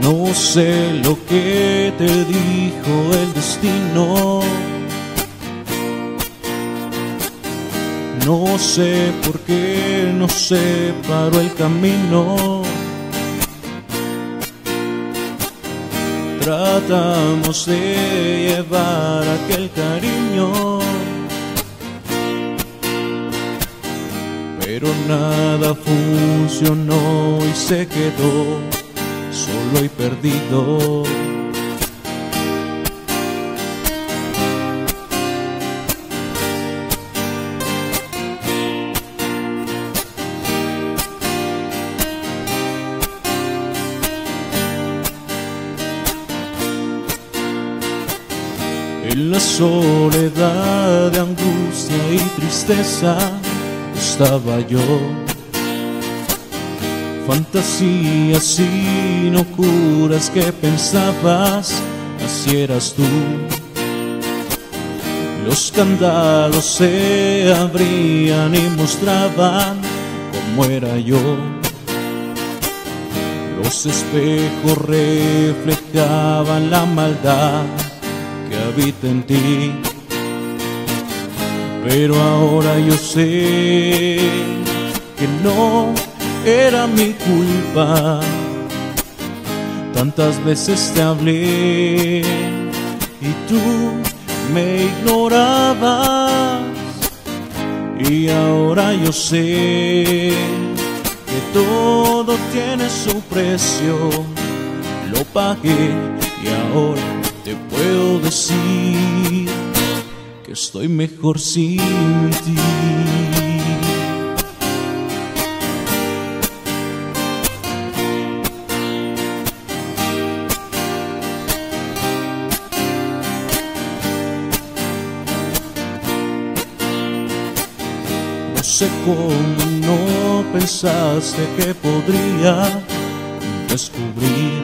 No sé lo que te dijo el destino, no sé por qué nos separó el camino. Tratamos de llevar aquel cariño, pero nada funcionó y se quedó solo y perdido. En la soledad de angustia y tristeza estaba yo. Fantasías y locuras que pensabas, así eras tú. Los candados se abrían y mostraban cómo era yo. Los espejos reflejaban la maldad que habita en ti. Pero ahora yo sé que no era mi culpa. Tantas veces te hablé y tú me ignorabas. Y ahora yo sé que todo tiene su precio. Lo pagué y ahora te puedo decir que estoy mejor sin ti. No sé cómo no pensaste que podría descubrir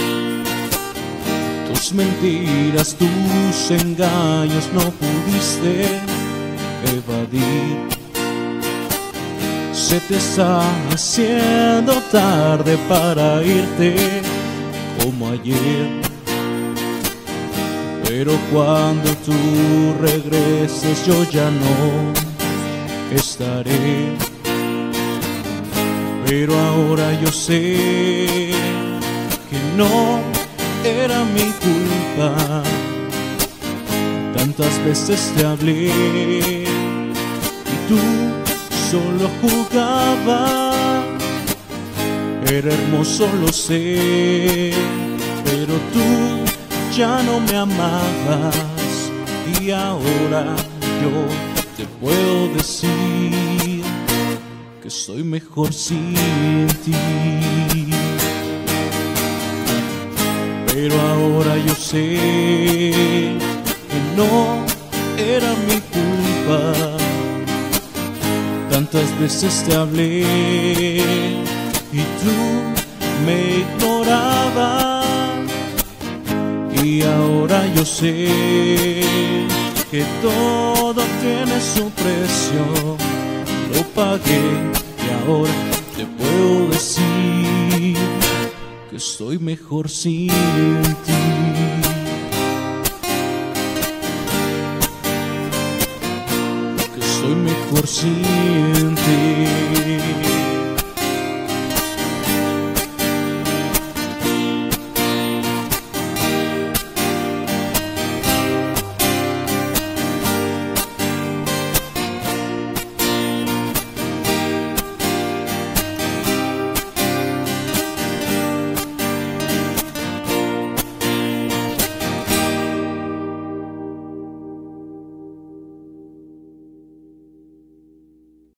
tus mentiras, tus engaños, no pudiste evadir. Se te está haciendo tarde para irte como ayer, pero cuando tú regreses yo ya no estaré. Pero ahora yo sé que no era mi culpa. Tantas veces te hablé y tú solo jugabas. Era hermoso, lo sé, pero tú ya no me amabas. Y ahora yo te puedo decir que soy mejor sin ti. Pero ahora yo sé que no era mi culpa. Tantas veces te hablé y tú me ignorabas. Y ahora yo sé que todo tiene su precio. Lo pagué y ahora te puedo decir que estoy mejor sin ti. Que estoy mejor sin ti.